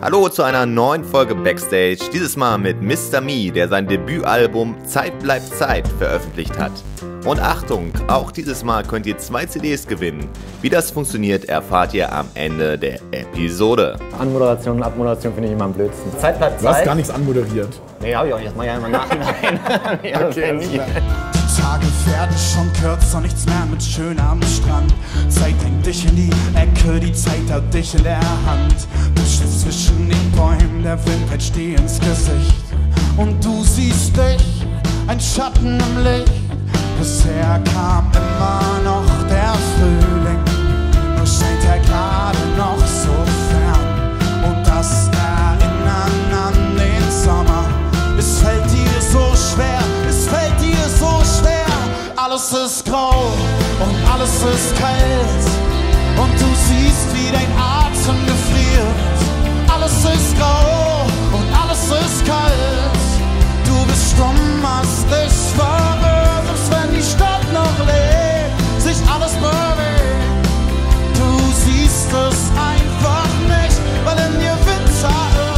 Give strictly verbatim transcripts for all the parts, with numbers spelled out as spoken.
Hallo zu einer neuen Folge Backstage, dieses Mal mit Mister Me, der sein Debütalbum Zeit bleibt Zeit veröffentlicht hat. Und Achtung, auch dieses Mal könnt ihr zwei C Ds gewinnen. Wie das funktioniert, erfahrt ihr am Ende der Episode. Anmoderation und Abmoderation finde ich immer am blödsten. Zeit bleibt Zeit. Du hast gar nichts anmoderiert. Nee, hab ich auch nicht. Das mach ich ja immer nachhinein. Nee, okay, nie. Die Tage werden schon kürzer, nichts mehr mit schön am Strand. Zeit bringt dich in die Ecke, die Zeit hat dich in der Hand. Du stehst zwischen den Bäumen, der Wind hält dir ins Gesicht. Und du siehst dich, ein Schatten im Licht. Bisher kam immer noch der Frühling, nur scheint er gerade noch so fern. Und das Erinnern an den Sommer, es fällt dir so schwer, es fällt dir so schwer. Alles ist grau und alles ist kalt und du siehst, wie dein Atem gefriert. Alles ist grau und alles ist kalt, du bist stumm, hast dich verwirrt. Selbst wenn die Stadt noch lebt, sich alles bewegt, du siehst es einfach nicht, weil in dir Winter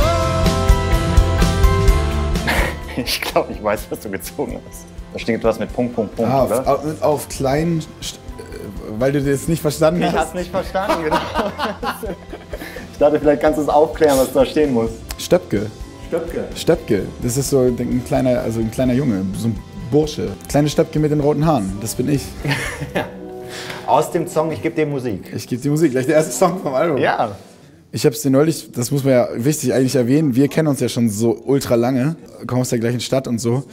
ist. Ich glaube, ich weiß, was du gezogen hast. Da steht etwas mit Punkt, Punkt, Punkt, Ah, oder? auf, auf, auf kleinen, weil du das nicht verstanden Ich hast. hab's nicht verstanden, genau. Ich dachte, vielleicht kannst du es aufklären, was da stehen muss. Stöpke. Stöpke. Stöpke. Das ist so ein kleiner, also ein kleiner Junge, so ein Bursche. Kleine Stöpke mit den roten Haaren. Das bin ich. Aus dem Song Ich geb dir Musik. Ich gebe die Musik. Gleich der erste Song vom Album. Ja. Ich habe es dir neulich, das muss man ja wichtig eigentlich erwähnen, wir kennen uns ja schon so ultra lange, kommen aus der gleichen Stadt und so.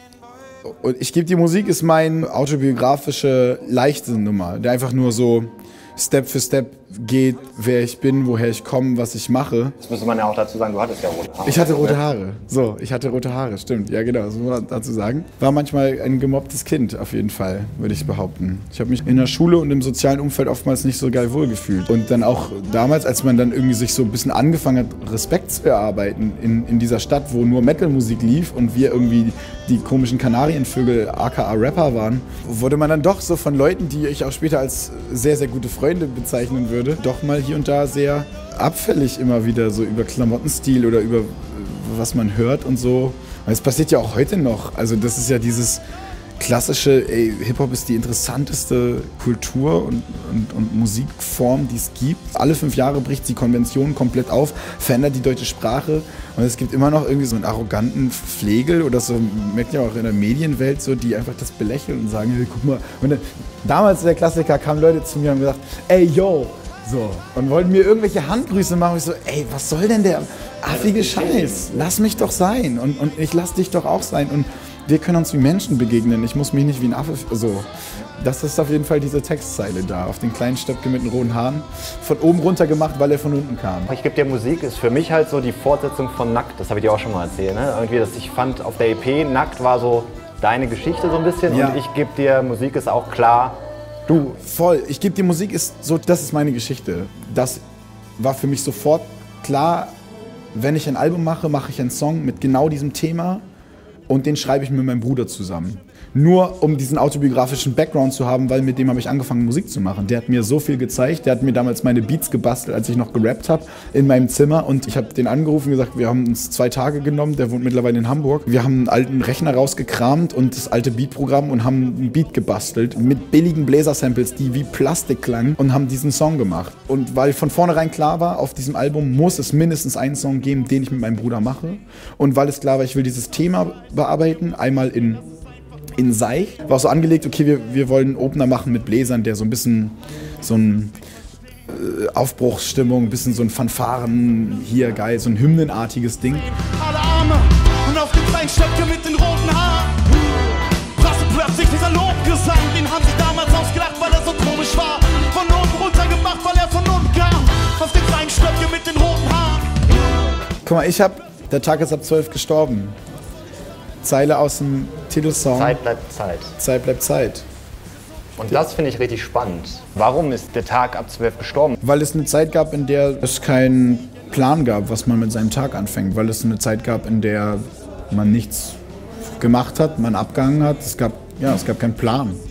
Und Ich gebe die Musik ist meine autobiografische, leichte Nummer, der einfach nur so Step für Step geht, wer ich bin, woher ich komme, was ich mache. Das müsste man ja auch dazu sagen, du hattest ja rote Haare. Ich hatte rote Haare. So, ich hatte rote Haare, stimmt. Ja, genau, das muss man dazu sagen. War manchmal ein gemobbtes Kind, auf jeden Fall, würde ich behaupten. Ich habe mich in der Schule und im sozialen Umfeld oftmals nicht so geil wohlgefühlt. Und dann auch damals, als man dann irgendwie sich so ein bisschen angefangen hat, Respekt zu erarbeiten in, in dieser Stadt, wo nur Metal-Musik lief und wir irgendwie die komischen Kanarienvögel, aka Rapper waren, wurde man dann doch so von Leuten, die ich auch später als sehr, sehr gute Freunde bezeichnen würde, doch mal hier und da sehr abfällig immer wieder so über Klamottenstil oder über was man hört und so. Es passiert ja auch heute noch. Also das ist ja dieses klassische, ey, Hip-Hop ist die interessanteste Kultur und, und, und Musikform, die es gibt. Alle fünf Jahre bricht die Konvention komplett auf, verändert die deutsche Sprache und es gibt immer noch irgendwie so einen arroganten Flegel oder so, merkt ja auch in der Medienwelt so, die einfach das belächeln und sagen, hey, guck mal. Und dann, damals der Klassiker, kamen Leute zu mir und haben gesagt, ey, yo, so, und wollten mir irgendwelche Handgrüße machen. Und ich so, ey, was soll denn der affige Scheiß? Lass mich doch sein und, und ich lass dich doch auch sein und wir können uns wie Menschen begegnen. Ich muss mich nicht wie ein Affe, so. Das ist auf jeden Fall diese Textzeile da, auf den kleinen Stöpke mit den roten Haaren, von oben runter gemacht, weil er von unten kam. Ich geb dir Musik ist für mich halt so die Fortsetzung von Nackt. Das habe ich dir auch schon mal erzählt. Ne? Irgendwie, dass ich fand, auf der E P Nackt war so deine Geschichte so ein bisschen Ja. und ich geb dir Musik ist auch klar. Du. Voll. Ich gebe dir Musik ist so, das ist meine Geschichte. Das war für mich sofort klar, wenn ich ein Album mache, mache ich einen Song mit genau diesem Thema und den schreibe ich mit meinem Bruder zusammen. Nur um diesen autobiografischen Background zu haben, weil mit dem habe ich angefangen Musik zu machen. Der hat mir so viel gezeigt, der hat mir damals meine Beats gebastelt, als ich noch gerappt habe in meinem Zimmer und ich habe den angerufen und gesagt, wir haben uns zwei Tage genommen, der wohnt mittlerweile in Hamburg. Wir haben einen alten Rechner rausgekramt und das alte Beatprogramm und haben einen Beat gebastelt mit billigen Bläsersamples, die wie Plastik klangen und haben diesen Song gemacht. Und weil von vornherein klar war, auf diesem Album muss es mindestens einen Song geben, den ich mit meinem Bruder mache und weil es klar war, ich will dieses Thema bearbeiten, einmal in in Seich. War auch so angelegt, okay, wir, wir wollen einen Opener machen mit Bläsern, der so ein bisschen so ein äh, Aufbruchsstimmung, ein bisschen so ein Fanfaren, hier geil, so ein hymnenartiges Ding. Alle Arme und auf den kleinen Stöpke mit den roten Haaren. Brachte plötzlich dieser Lobgesang, den haben sie damals ausgelacht, weil er so komisch war. Von oben runter gemacht, weil er von unten kam. Auf den kleinen Stöpke mit den roten Haaren. Guck mal, ich hab, der Tag ist ab zwölf gestorben. Zeile aus dem Titelsong. Zeit bleibt Zeit. Zeit bleibt Zeit. Und das finde ich richtig spannend. Warum ist der Tag ab zwölf gestorben? Weil es eine Zeit gab, in der es keinen Plan gab, was man mit seinem Tag anfängt. Weil es eine Zeit gab, in der man nichts gemacht hat, man abgehangen hat. Es gab, ja, es gab keinen Plan.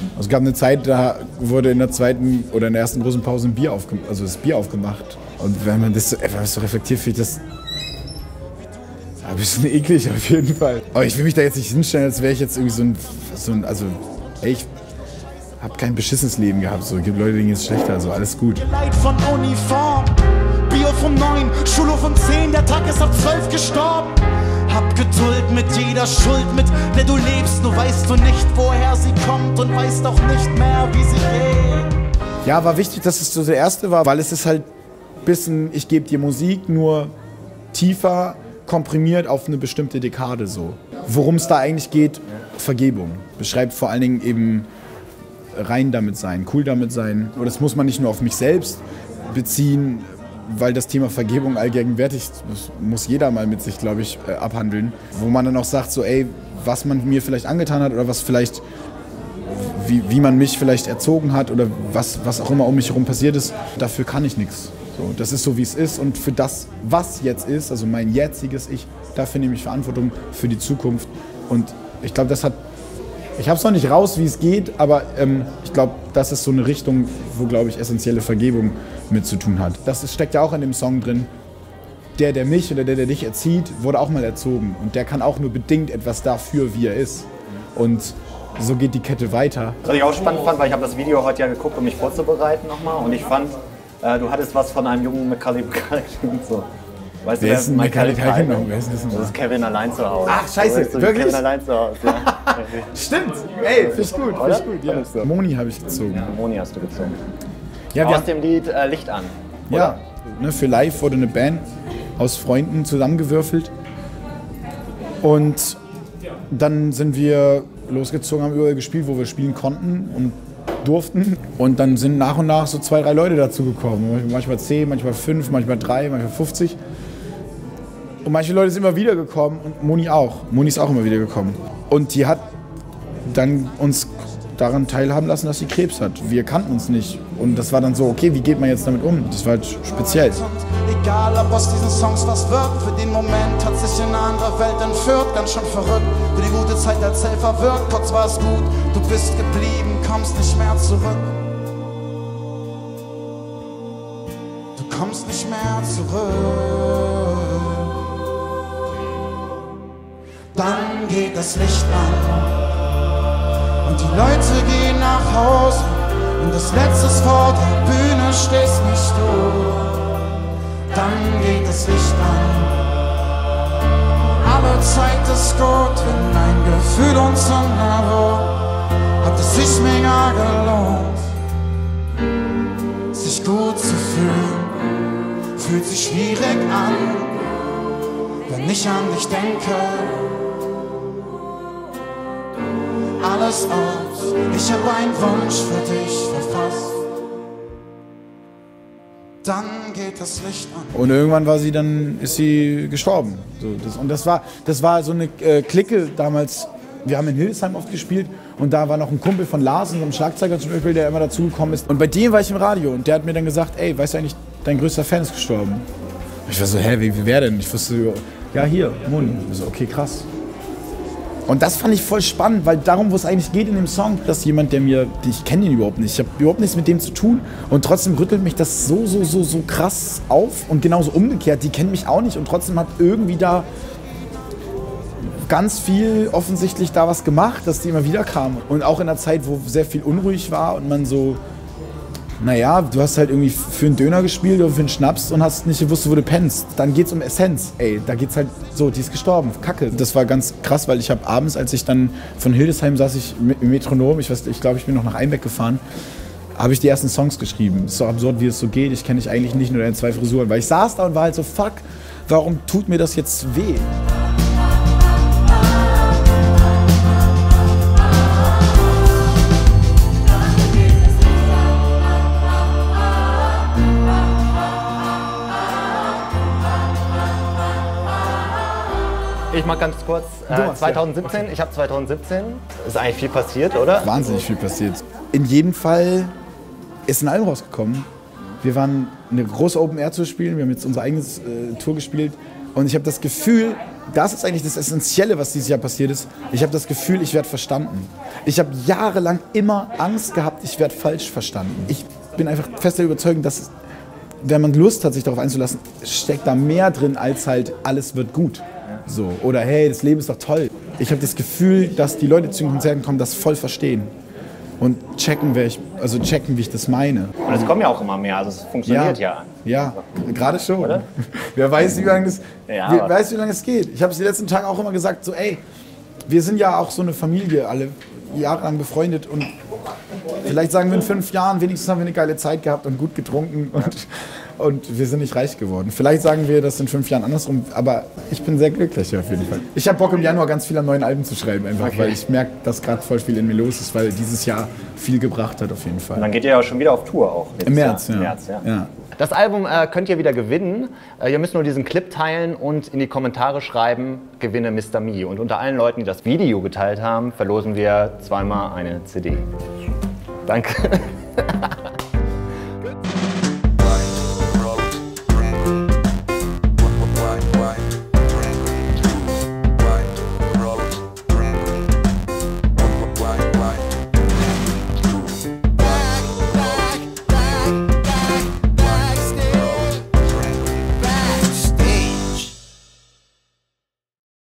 Also es gab eine Zeit, da wurde in der zweiten oder in der ersten großen Pause ein Bier aufgemacht, also das Bier aufgemacht. Und wenn man das so, etwas so reflektiert, finde ich das ein bisschen eklig auf jeden Fall. Aber ich will mich da jetzt nicht hinstellen, als wäre ich jetzt irgendwie so ein, so ein also ey, ich habe kein beschissenes Leben gehabt. So, es gibt Leute, denen geht es schlechter, also alles gut. Leid von Uniform, Bio von neun, Schulhof von zehn, der Tag ist ab zwölf gestorben. Hab Geduld mit jeder Schuld, mit der du lebst, nur weißt du nicht, woher sie kommt und weißt auch nicht mehr, wie sie geht. Ja, war wichtig, dass es so der erste war, weil es ist halt ein bisschen, ich gebe dir Musik, nur tiefer komprimiert auf eine bestimmte Dekade so. Worum es da eigentlich geht, Vergebung. Beschreibt vor allen Dingen eben rein damit sein, cool damit sein. Und das muss man nicht nur auf mich selbst beziehen, weil das Thema Vergebung allgegenwärtig ist, muss jeder mal mit sich, glaube ich, äh, abhandeln. Wo man dann auch sagt, so ey, was man mir vielleicht angetan hat oder was vielleicht, wie, wie man mich vielleicht erzogen hat oder was, was auch immer um mich herum passiert ist, dafür kann ich nichts. So, das ist so, wie es ist und für das, was jetzt ist, also mein jetziges Ich, dafür nehme ich Verantwortung für die Zukunft. Und ich glaube, das hat, ich habe es noch nicht raus, wie es geht, aber ähm, ich glaube, das ist so eine Richtung, wo, glaube ich, essentielle Vergebung mit zu tun hat. Das ist, steckt ja auch in dem Song drin. Der, der mich oder der, der dich erzieht, wurde auch mal erzogen. Und der kann auch nur bedingt etwas dafür, wie er ist. Und so geht die Kette weiter. Was ich auch spannend fand, weil ich habe das Video heute ja geguckt, um mich vorzubereiten nochmal. Und ich fand, äh, du hattest was von einem jungen Macaulay Culkin und so. Weißt Wer du, ist ein Macaulay Culkin noch? Wer ist das Das ist Kevin allein zu Hause. Ach, scheiße, weißt du, wirklich? Kevin allein zu Hause, ja. Stimmt! Ey, find ich gut, find ich gut, ja. So. Moni habe ich gezogen. Moni hast du gezogen. Ja, wir Aus dem Lied äh, Licht an. Ja, ne, für live wurde eine Band aus Freunden zusammengewürfelt. Und dann sind wir losgezogen, haben überall gespielt, wo wir spielen konnten und durften. Und dann sind nach und nach so zwei, drei Leute dazugekommen. Manchmal zehn, manchmal fünf, manchmal drei, manchmal fünfzig. Und manche Leute sind immer wieder gekommen und Moni auch. Moni ist auch immer wieder gekommen. Und die hat dann uns daran teilhaben lassen, dass sie Krebs hat. Wir kannten uns nicht. Und das war dann so, okay, wie geht man jetzt damit um? Das war halt speziell. Egal, ob aus diesen Songs was wird, für den Moment hat sich in eine andere Welt entführt, ganz schön verrückt. Für die gute Zeit als Helfer wirkt, kurz war es gut, du bist geblieben, kommst nicht mehr zurück. Du kommst nicht mehr zurück. Dann geht das Licht an und die Leute gehen nach Hause und das letzte vor der Bühne stehst nicht du. Dann geht das Licht an. Alle Zeit ist gut, wenn ein Gefühl uns so nah wird, hat es sich mega gelohnt. Sich gut zu fühlen, fühlt sich schwierig an, wenn ich an dich denke. Alles aus, ich hab einen Wunsch für dich verfasst. Dann geht das Licht an. Und irgendwann war sie dann, ist sie gestorben. So, das, und das war, das war so eine äh, Clique damals. Wir haben in Hildesheim oft gespielt und da war noch ein Kumpel von Lars, unserem Schlagzeuger zum Beispiel, der immer dazugekommen ist. Und bei dem war ich im Radio und der hat mir dann gesagt, ey, weißt du eigentlich, dein größter Fan ist gestorben. Ich war so, hä, wie, wie wer denn? Ich wusste, ja hier, Moni. Ich so, okay, krass. Und das fand ich voll spannend, weil darum, wo es eigentlich geht in dem Song, dass jemand, der mir, ich kenne ihn überhaupt nicht, ich habe überhaupt nichts mit dem zu tun und trotzdem rüttelt mich das so, so, so, so krass auf und genauso umgekehrt, die kennen mich auch nicht und trotzdem hat irgendwie da ganz viel offensichtlich da was gemacht, dass die immer wieder kamen. Und auch in einer Zeit, wo sehr viel unruhig war und man so, naja, du hast halt irgendwie für einen Döner gespielt oder für einen Schnaps und hast nicht gewusst, wo du pennst. Dann geht's um Essenz, ey, da geht's halt so, die ist gestorben, Kacke. Das war ganz krass, weil ich habe abends, als ich dann von Hildesheim saß, ich im Metronom, ich weiß, ich glaube, ich bin noch nach Einbeck gefahren, habe ich die ersten Songs geschrieben. Es ist so absurd, wie es so geht, ich kenne dich eigentlich nicht, nur deine zwei Frisuren, weil ich saß da und war halt so, fuck, warum tut mir das jetzt weh? Ich mag ganz kurz, äh, zwanzig siebzehn, ich habe zwanzig siebzehn, ist eigentlich viel passiert, oder? Wahnsinnig viel passiert. In jedem Fall ist ein Album rausgekommen. Wir waren eine große Open Air zu spielen, wir haben jetzt unsere eigene äh, Tour gespielt Und ich habe das Gefühl, das ist eigentlich das Essentielle, was dieses Jahr passiert ist. Ich habe das Gefühl, ich werde verstanden. Ich habe jahrelang immer Angst gehabt, ich werde falsch verstanden. Ich bin einfach fest der Überzeugung, dass, wenn man Lust hat, sich darauf einzulassen, steckt da mehr drin, als halt alles wird gut. So. Oder hey, das Leben ist doch toll. Ich habe das Gefühl, dass die Leute zu den Konzerten kommen, das voll verstehen. Und checken, wer ich, also checken, wie ich das meine. Und es kommen ja auch immer mehr, also es funktioniert ja. Ja, ja, gerade schon. Oder? Wer weiß, wie lange das, Ja, wer aber- weiß, wie lange es geht. Ich habe es die letzten Tage auch immer gesagt, so ey, wir sind ja auch so eine Familie, alle jahrelang befreundet und vielleicht sagen wir in fünf Jahren, wenigstens haben wir eine geile Zeit gehabt und gut getrunken und, und wir sind nicht reich geworden. Vielleicht sagen wir das in fünf Jahren andersrum, aber ich bin sehr glücklich auf jeden Fall. Ich habe Bock im Januar ganz viel an neuen Alben zu schreiben, einfach, Okay. weil ich merke, dass gerade voll viel in mir los ist, weil dieses Jahr viel gebracht hat auf jeden Fall. Und dann geht ihr ja schon wieder auf Tour auch. Im März, Jahr. ja. Im März, ja. ja. Das Album äh, könnt ihr wieder gewinnen. Äh, ihr müsst nur diesen Clip teilen und in die Kommentare schreiben, gewinne Mister Me. Und unter allen Leuten, die das Video geteilt haben, verlosen wir zweimal eine C D. Danke.